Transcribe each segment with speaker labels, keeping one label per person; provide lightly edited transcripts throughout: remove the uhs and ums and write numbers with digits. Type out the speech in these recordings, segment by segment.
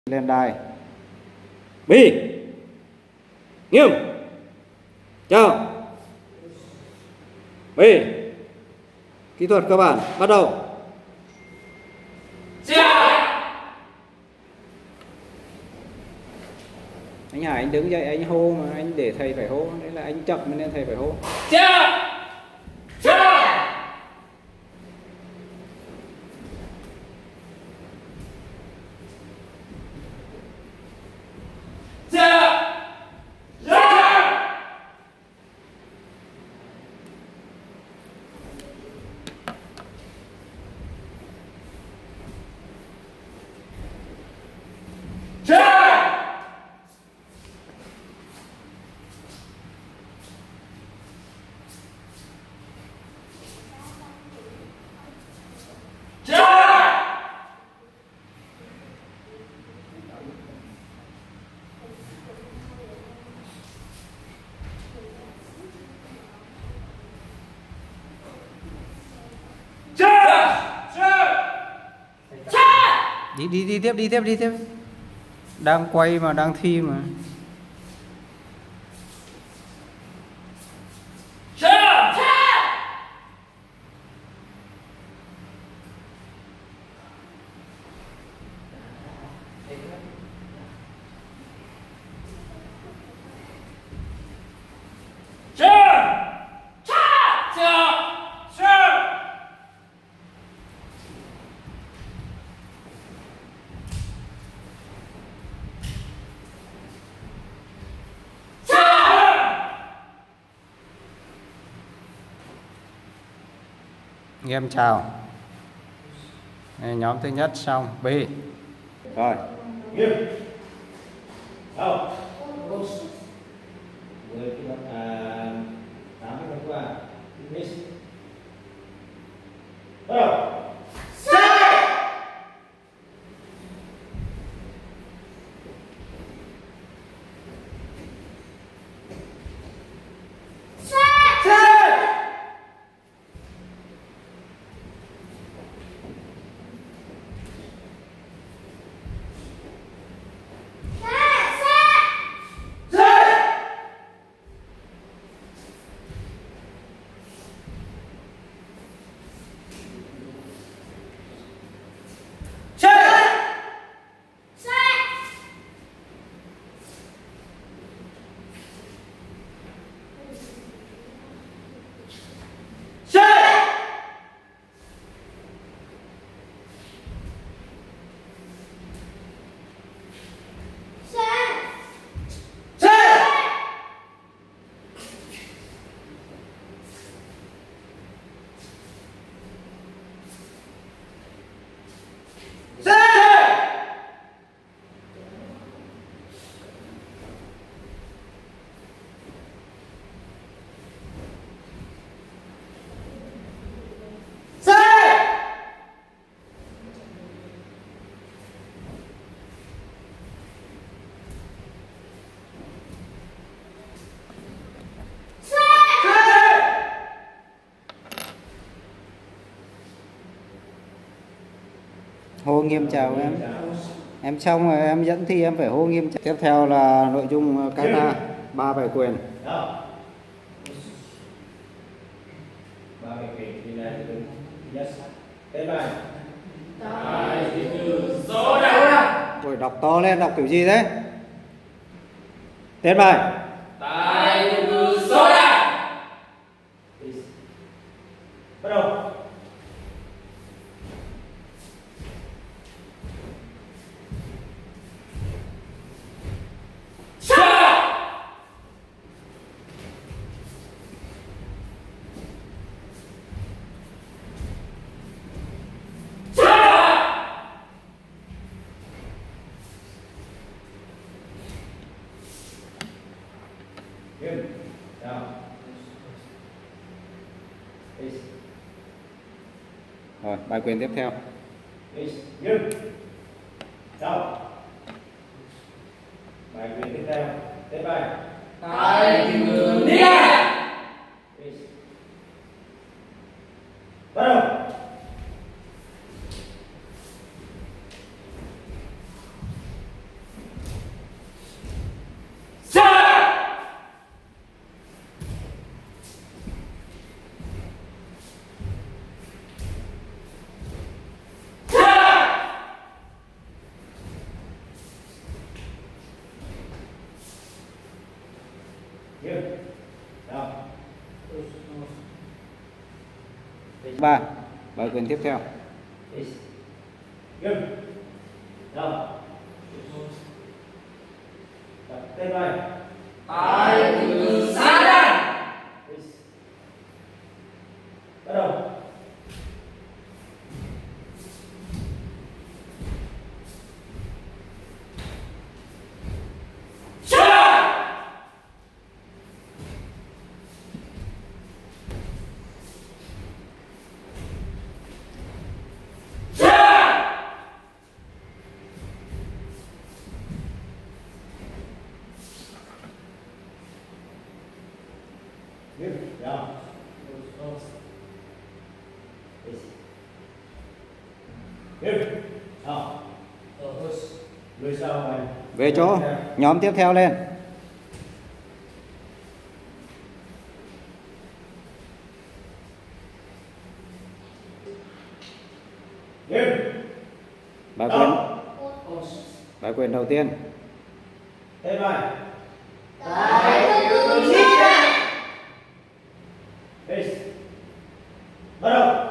Speaker 1: Lên đài. Bi. Nghiêm. Chào. Bi. Kỹ thuật cơ bản bắt đầu. Anh Hải anh đứng dậy anh hô mà anh để thầy phải hô, đấy là anh chậm nên thầy phải hô. Đi tiếp. Đang quay mà, đang thi mà. Nghiêm chào. Đây, nhóm thứ nhất xong. B. Rồi. Nghiêm. Chào. 10 km 80 km qua. Miss. Bắt đầu. Hô nghiêm chào em. Em xong rồi em dẫn thi em phải hô nghiêm chào. Tiếp theo là nội dung kata 3 bài quyền.
Speaker 2: 3 bài quyền thì là yes. Tên bài. Tài từ số đa.
Speaker 1: Rồi đọc to lên, đọc kiểu gì đấy? Tên bài.
Speaker 2: Tài từ số đa. Bắt đầu.
Speaker 1: Rồi, bài quyền tiếp theo.
Speaker 2: Bài quyền tiếp theo. Tên bài.
Speaker 3: Tài từ nia.
Speaker 2: Bắt đầu. Nghiêm. Rồi.
Speaker 1: 3. Bài quyền tiếp theo.
Speaker 2: Nghiêm. Rồi. Tên bài.
Speaker 3: Tài tử Sa Đan.
Speaker 2: Bắt đầu. Nghiêm. Rồi. Nghiêm. Rồi. Lùi sau này.
Speaker 1: Về chỗ. Nhóm tiếp theo lên.
Speaker 2: Nghiêm.
Speaker 1: Bài quyền. Bài quyền đầu tiên.
Speaker 2: Tên bài.
Speaker 3: Tài tử Di Đan.
Speaker 2: Bắt đầu.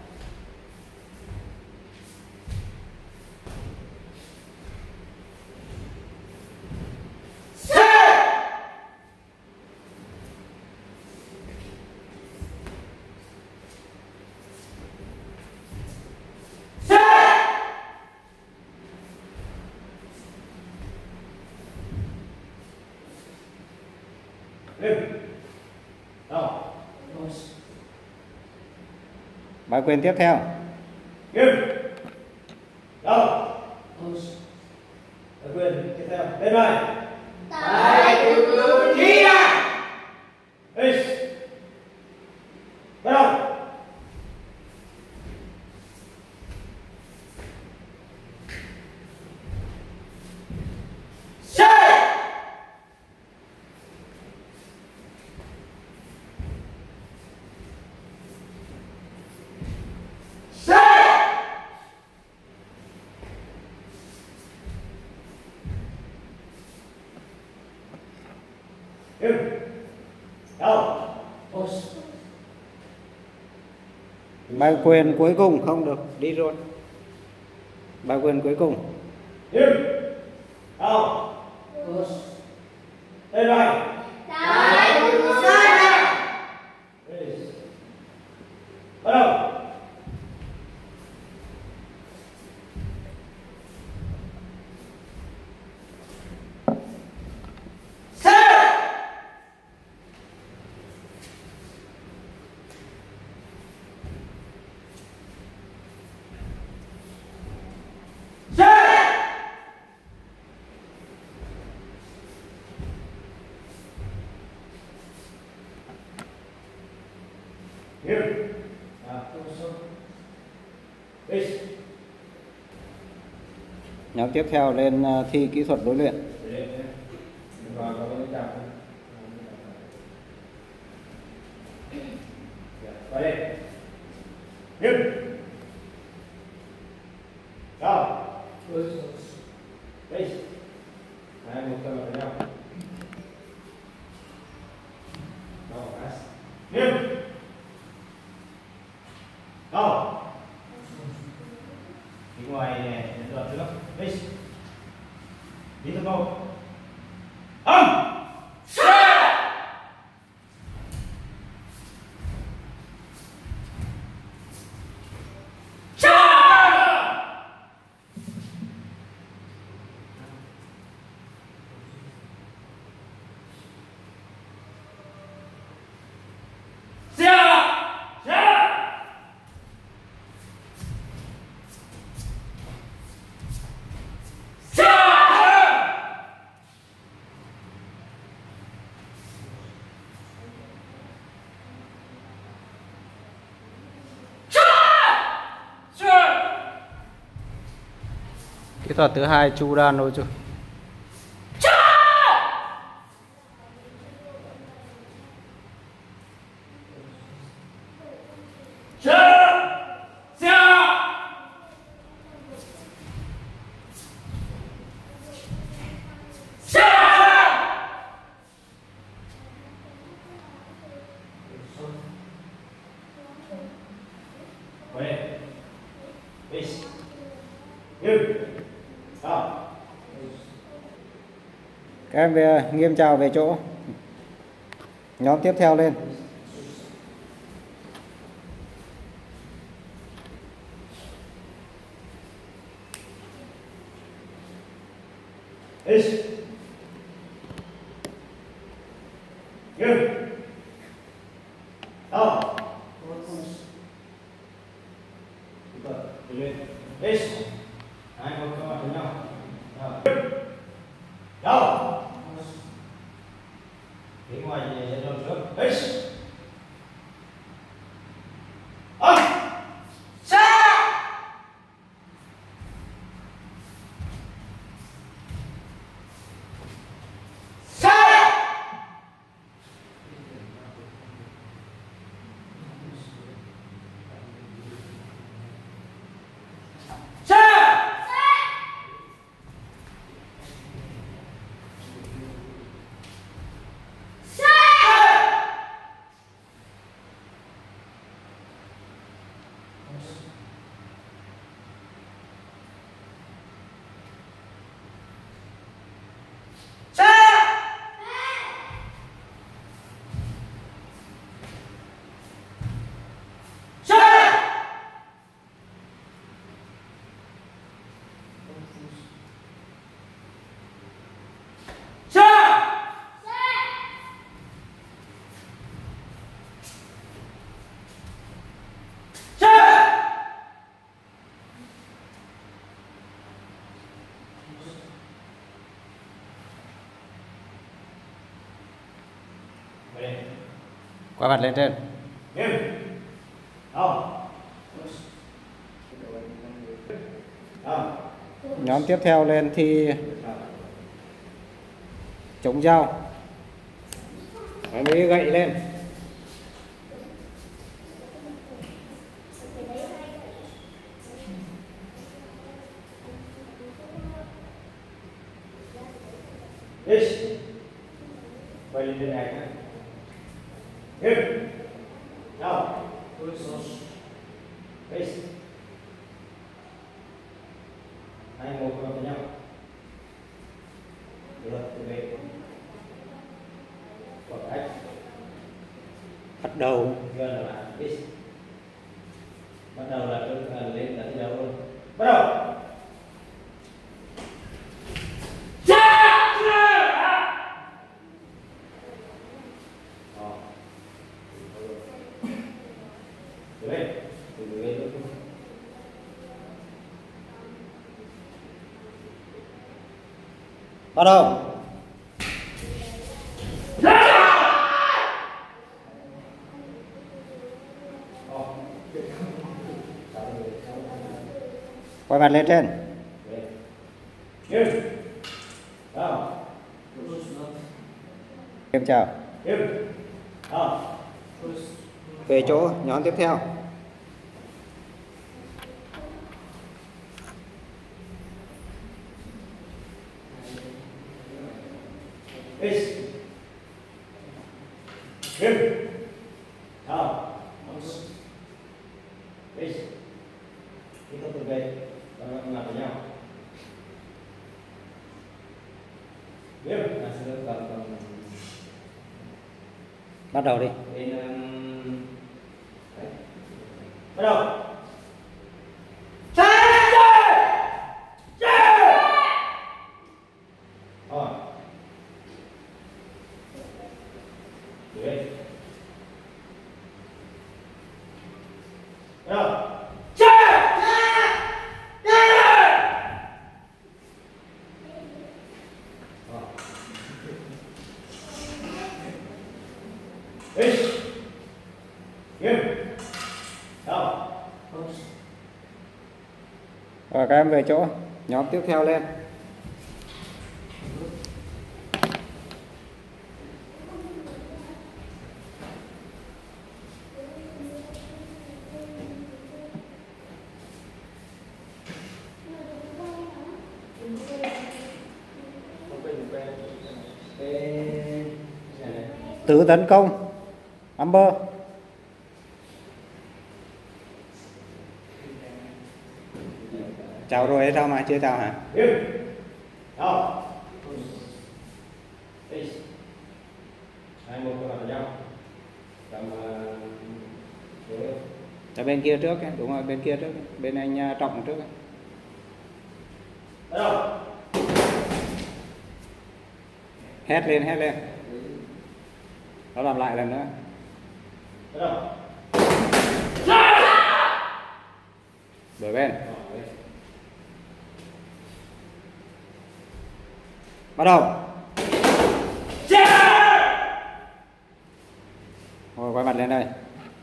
Speaker 2: Nghiêm. Rồi.
Speaker 1: Bài quyền tiếp theo.
Speaker 2: Nghiêm. Rồi. Bài quyền tiếp theo. Tên bài.
Speaker 3: Tài tử Di Đan.
Speaker 2: Bắt đầu. Nghiêm. Đâu.
Speaker 1: Bài quyền cuối cùng không được đi luôn. Bài quyền cuối cùng.
Speaker 2: Nghiêm. Đâu. Tên bài.
Speaker 3: Tài tử Sa Đan.
Speaker 2: Bắt đầu. Nghiêm.
Speaker 1: Nhóm tiếp theo lên thi kỹ thuật đối luyện.
Speaker 2: Vào đây. Nghiêm. Đâu. Đây. Hai một cân vào nhau. Nghiêm. Đâu. Đi ngoài này, đến đoạn trước. Đây. Đi theo câu. Âm.
Speaker 1: Kỹ thuật thứ hai Chu Đan thôi chứ. Các em về nghiêm chào về chỗ. Nhóm tiếp theo lên.
Speaker 2: Is. Here. Out. Lên. Is. Hai một các bạn với nhau. Đâu. Phía ngoài thì sẽ làm trước. Is. Up.
Speaker 1: Quay mặt lên trên. Nhóm tiếp theo lên thi chống dao. Lấy gậy lên.
Speaker 2: Quay lên trên này. Here. Now. Face. Hai một với nhau. Được, từ về. Còn cách.
Speaker 1: Bắt đầu.
Speaker 2: Giờ là face. Bắt đầu là lên là thi đấu luôn. Bắt đầu.
Speaker 1: Bắt đầu. Quay mặt lên trên. Em chào. Về chỗ nhóm tiếp theo.
Speaker 2: Face. Here. Out. Face. Tiếp tục từ về. Làm với nhau. Here.
Speaker 1: Bắt đầu đi.
Speaker 2: Bắt đầu.
Speaker 1: Rồi các em về chỗ. Nhóm tiếp theo lên. Tứ tấn công. Amber. Chào rồi hay sao mà chưa chào hả? Ở bên kia trước ấy. Đúng rồi, bên kia trước, bên anh Trọng trước ấy.
Speaker 2: Bắt đầu.
Speaker 1: Hét lên. Nó làm lại lần nữa.
Speaker 2: Bắt đầu.
Speaker 1: Đổi bên. Bắt đầu. Rồi quay mặt lên đây.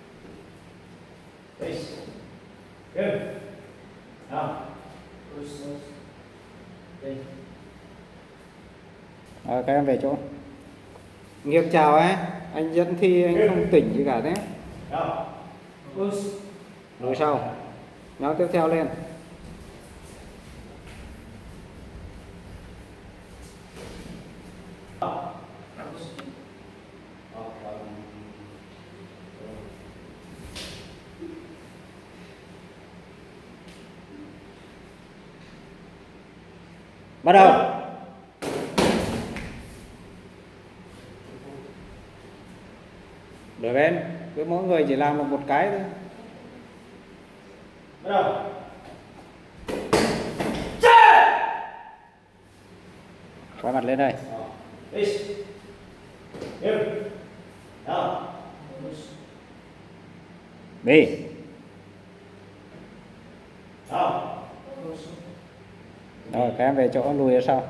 Speaker 1: Rồi các em về chỗ. Nghiêm chào ấy, anh dẫn thi anh không tỉnh gì cả đấy. Lùi sau. Nhóm tiếp theo lên. Bắt đầu. Đổi bên, cứ mỗi người chỉ làm được một cái thôi.
Speaker 2: Bắt đầu.
Speaker 1: Quay mặt lên đây. Đi. Rồi các em về chỗ lùi ra sau.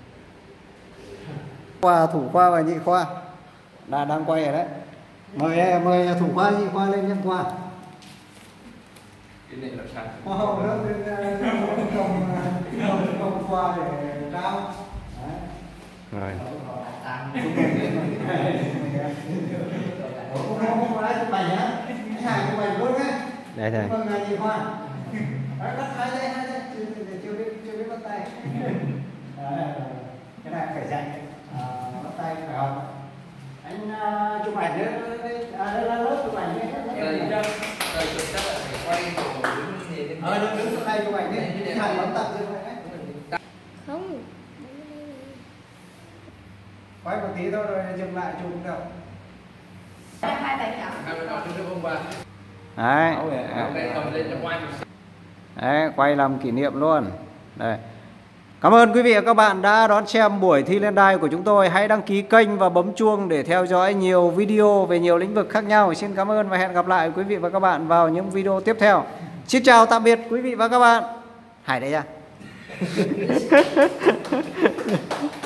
Speaker 1: Thủ khoa và nhị khoa đang quay rồi đấy. Mời thủ khoa nhị khoa lên nhắc khoa.
Speaker 4: Cái này là sao?
Speaker 1: Không khoa để trao. Rồi. Không lái chụp ảnh nhá. Anh Hải chụp ảnh luôn nhá.
Speaker 4: Đây thầy.
Speaker 1: Vâng, nhị khoa. Bắt hai tay. Chưa biết bắt tay. Cái này phải dạy. Bắt tay phải không? Anh chụp ảnh đấy, đây là lớp chụp ảnh đấy.
Speaker 4: Đây chụp chắc là phải quay
Speaker 1: Đứng ở đây chụp ảnh đấy. Thằng bấm tập như vậy đấy.
Speaker 3: Không.
Speaker 1: Quay một tí thôi rồi dừng lại chụp được.
Speaker 3: Hai tay nhỏ.
Speaker 1: Đấy, quay làm kỷ niệm luôn. Đây. Cảm ơn quý vị và các bạn đã đón xem buổi thi lên đai của chúng tôi. Hãy đăng ký kênh và bấm chuông để theo dõi nhiều video về nhiều lĩnh vực khác nhau. Xin cảm ơn và hẹn gặp lại quý vị và các bạn vào những video tiếp theo. Xin chào tạm biệt quý vị và các bạn. Hải đây ra.